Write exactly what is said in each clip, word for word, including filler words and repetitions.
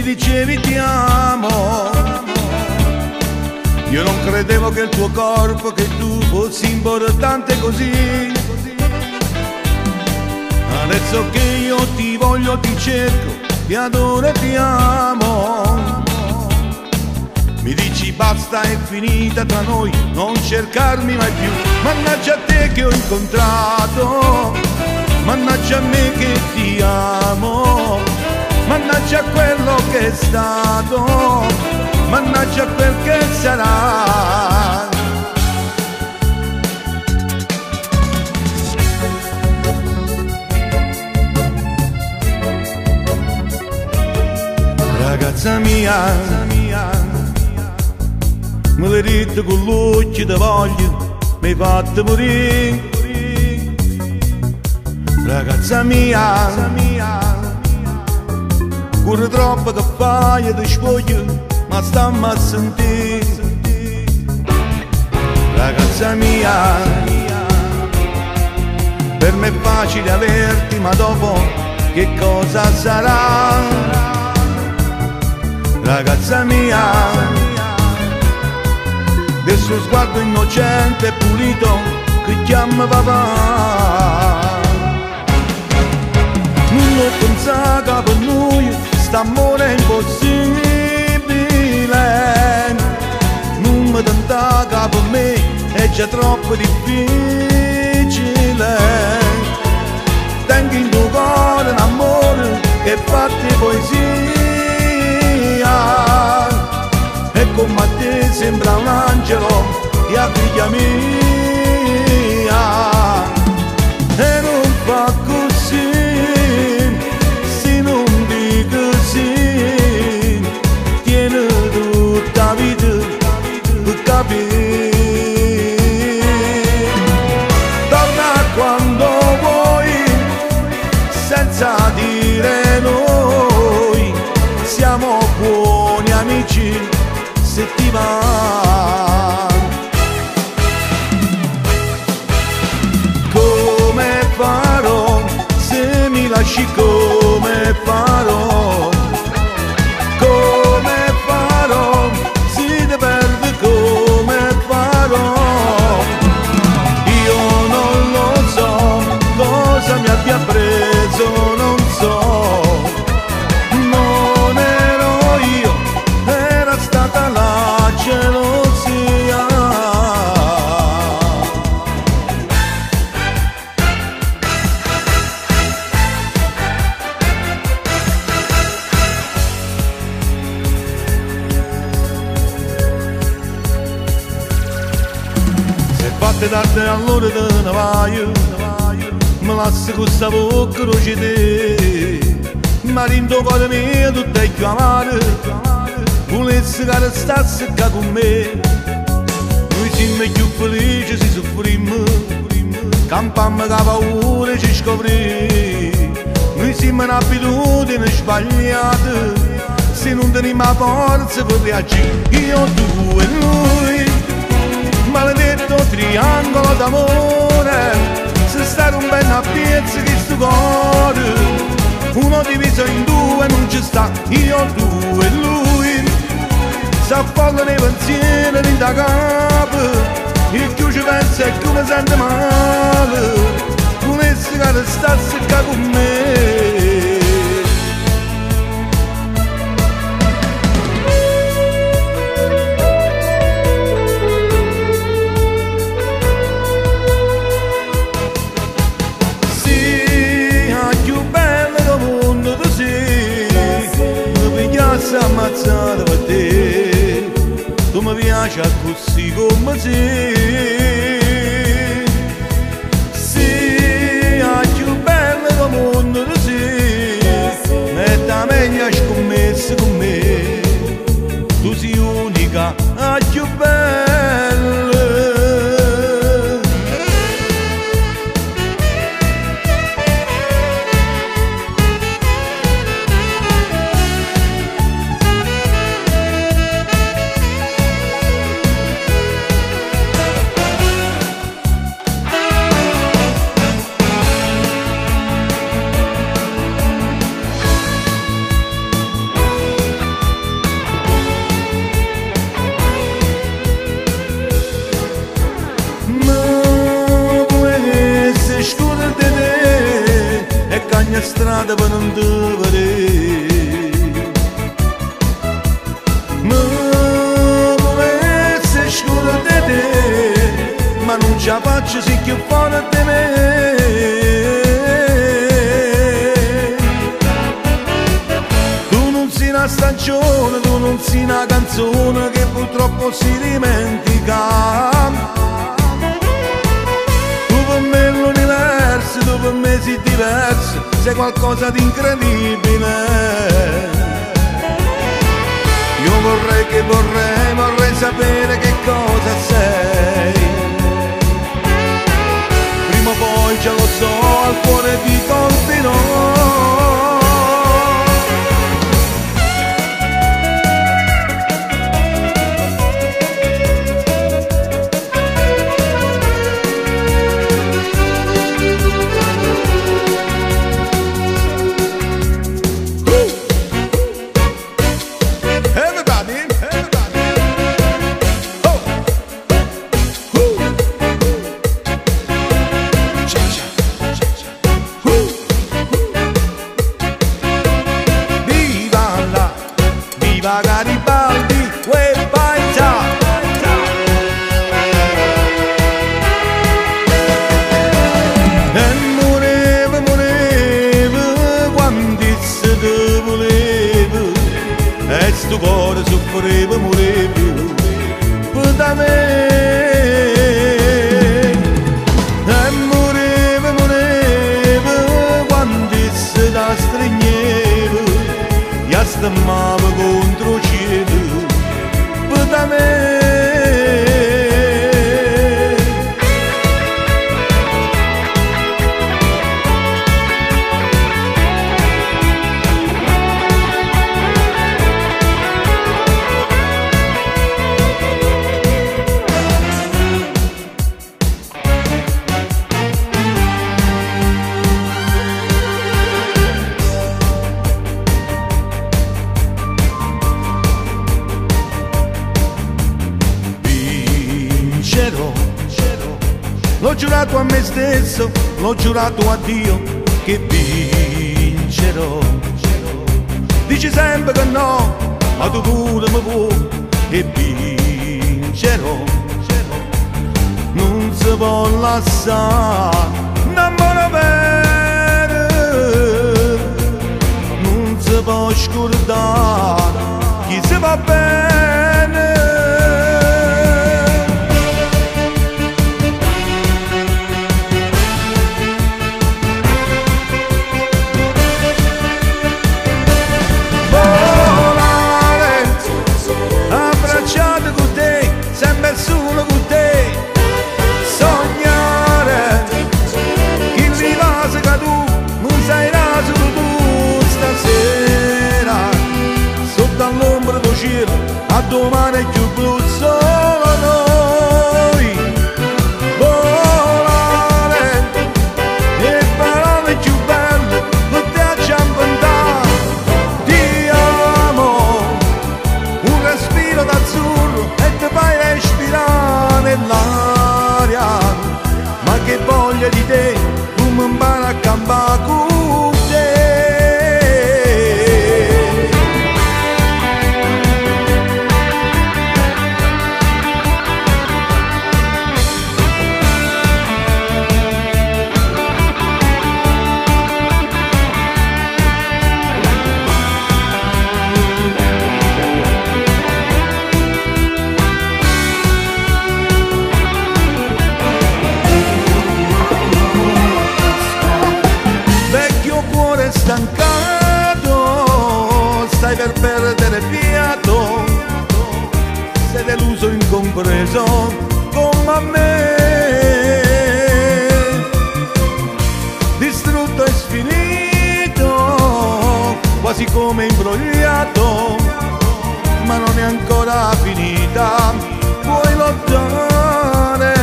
dicevi ti amo. Io non credevo che il tuo corpo, che tu fossi importante così. Adesso che io ti voglio, ti cerco, ti adoro e ti amo. Mi dici basta, è finita tra noi, non cercarmi mai più. Mannaggia a te che ho incontrato, mannaggia a me che ti amo, mannaggia a quello che è stato, mannaggia a quel che sarà. Ragazza mia, me l'hai detto con l'occhio di voglio, mi hai fatto morire. Ragazza mia, corre troppo che fai ti spoglio, ma stammi a sentire. Ragazza mia, per me è facile averti, ma dopo che cosa sarà? Ragazza mia, del suo sguardo innocente e pulito che chiama papà. Non l'ho pensato per noi, st'amore è impossibile. Non mi tentava per me, è già troppo difficile. Tengo in tuo cuore un amore che fatti poesia. E come a te sembra un angelo, tia figlia mia. E non fa così, se non dico sì, tiene tutta la vita per capire. Torna quando vuoi, senza dire noi, siamo buoni amici se ti va. Come farò se mi lasci, come farò? Come farò se ti perdo, come farò? Io non lo so cosa mi abbia preso, non so. Fatte tardi allora te ne vai, mi lasci con sta bocca roce te, ma rindo cuore mio tutto è più amare, volessi che restassi qua con me. Noi siamo più felici se soffrimmo, campammo che paura ci scoprì. Noi siamo in abitudini sbagliate, se non teniamo la forza per reagire. Io, tu e lui, maledetto triangolo d'amore, se stare un bel a piezza che sto cuore, uno diviso in due non ci sta. Io, tu e lui, s'affolla nei pensieri di da capo, il più ci pensa e più mi sente male, volessi che restassi qua con me. Ammazzata per te, tu mi piaci così come sei. Sì, a più bella del mondo tu sei, metta meglio scommessa con me, tu sei unica, a più bella. strada per non te vedere. Mi volessi scordare di te, ma non ce la faccio se più fuori di me. Tu non sei una stagione, tu non sei una canzone che purtroppo si dimentica. Tu per me sei diverso, sei qualcosa di incredibile. Io vorrei che vorrei, vorrei sapere che cosa sei. Prima o poi ce lo so, al cuore ti colpirò. Viva Garibaldi, quel paesa. E morevo, morevo, quando se te volevo, e sto cuore soffrevo, morevo, per me. E morevo, morevo, quando se da stringevo, e stammavo contro il cielo per me. L'ho giurato a me stesso, l'ho giurato a Dio che vincerò. Dici sempre che no, ma tu pure mi vuoi che vincerò. Non si può lasciare, non me bene, non si può scordare chi si va bene. Sempre solo con te, sognare che vivasse che tu non sei raso tu stasera, sotto all'ombra del cielo, a domani più blu solo noi, volare e parole più belle per te ci inventare. Ti amo, un respiro d'azzurro e ti fai respirare nell'aria, ma che voglia di te, come impara a campare con te. Stancato, stai per perdere fiato, sei deluso, incompreso come me, distrutto e sfinito, quasi come imbrogliato, ma non è ancora finita, puoi lottare.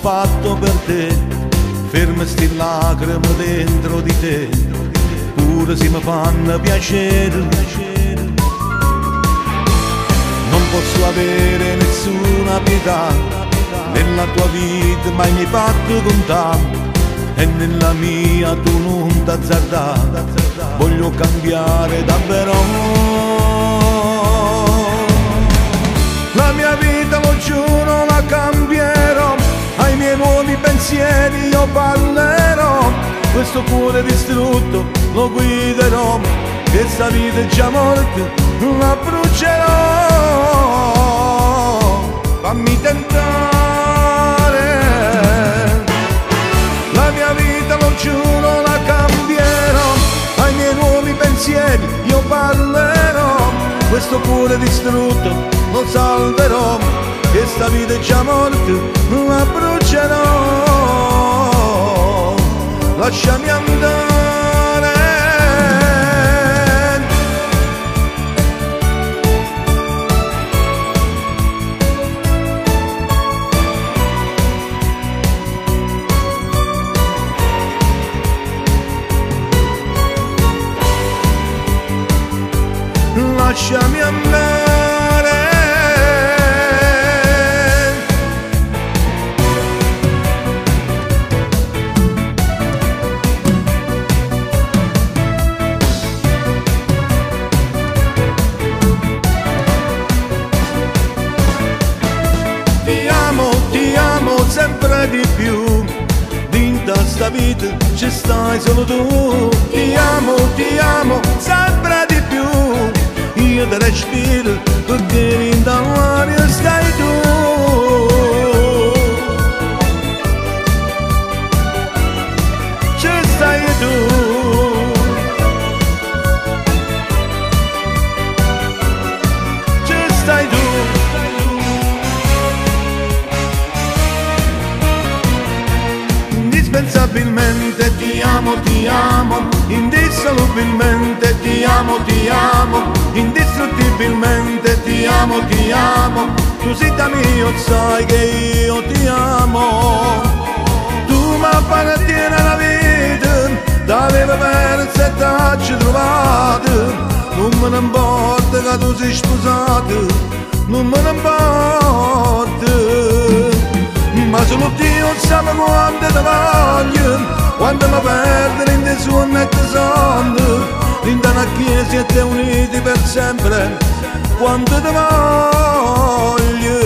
fatto per te, ferma sti lacrime dentro di te, pure se mi fanno piacere. Non posso avere nessuna pietà, nella tua vita mai mi hai fatto contare, e nella mia tu non t'azzardare, voglio cambiare davvero. La mia vita lo giuro la cambierò, ai miei nuovi pensieri io parlerò, questo cuore distrutto lo guiderò, che sta vita è già morta, la brucerò. Fammi tentare, la mia vita lo giuro la cambierò, ai miei nuovi pensieri io parlerò, questo cuore distrutto lo salverò, che sta vita è già morta, la brucerò. Lasciami andare. Lasciami andare. Ti amo, ti amo sempre di più, dinta sta vita ci stai solo tu. Ti amo, ti amo sempre di più, io te respiro perché in dall'aria stai tu. Ci stai tu. Ci stai tu. Indispensabilmente ti amo, ti amo, indissolubilmente ti amo, ti amo, indistruttibilmente ti amo, ti amo, tu sei da mio, sai che io ti amo. Tu mi appartieni alla vita, t'avevo persa e t'hai trovato, non me ne importa che tu sei sposato, non me ne importa, ma solo Dio sa quanto ti voglio, quando mi perdo in te suono e te sonno, in una chiesa siete uniti per sempre, quanto ti voglio.